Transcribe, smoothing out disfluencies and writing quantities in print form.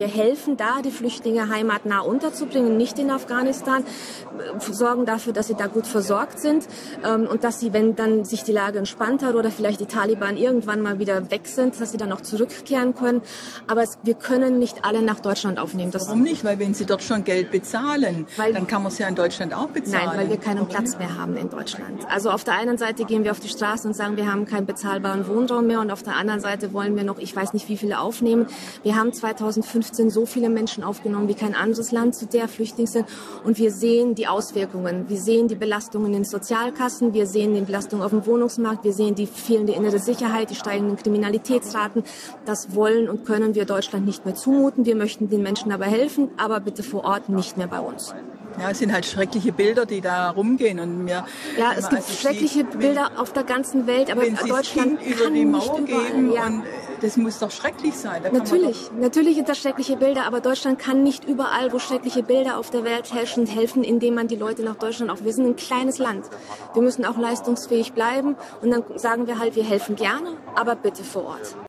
Wir helfen da, die Flüchtlinge heimatnah unterzubringen, nicht in Afghanistan, sorgen dafür, dass sie da gut versorgt sind und dass sie, wenn dann sich die Lage entspannt hat oder vielleicht die Taliban irgendwann mal wieder weg sind, dass sie dann auch zurückkehren können. Aber wir können nicht alle nach Deutschland aufnehmen. Warum nicht? Weil wenn sie dort schon Geld bezahlen, dann kann man es ja in Deutschland auch bezahlen. Nein, weil wir keinen Platz mehr haben in Deutschland. Also auf der einen Seite gehen wir auf die Straße und sagen, wir haben keinen bezahlbaren Wohnraum mehr und auf der anderen Seite wollen wir noch, ich weiß nicht wie viele aufnehmen. Wir haben 2015 so viele Menschen aufgenommen wie kein anderes Land zu der Flüchtlings sind. Und wir sehen die Auswirkungen. Wir sehen die Belastungen in den Sozialkassen, wir sehen die Belastungen auf dem Wohnungsmarkt, wir sehen die fehlende innere Sicherheit, die steigenden Kriminalitätsraten. Das wollen und können wir Deutschland nicht mehr zumuten. Wir möchten den Menschen aber helfen, aber bitte vor Ort, nicht mehr bei uns. Ja, es sind halt schreckliche Bilder, die da rumgehen. Und ja, es gibt schreckliche Bilder auf der ganzen Welt, aber Deutschland kann über die Mauer geben und das muss doch schrecklich sein. Natürlich sind das schreckliche Bilder, aber Deutschland kann nicht überall, wo schreckliche Bilder auf der Welt herrschen, helfen, indem man die Leute nach Deutschland auch. Wir sind ein kleines Land. Wir müssen auch leistungsfähig bleiben und dann sagen wir halt, wir helfen gerne, aber bitte vor Ort.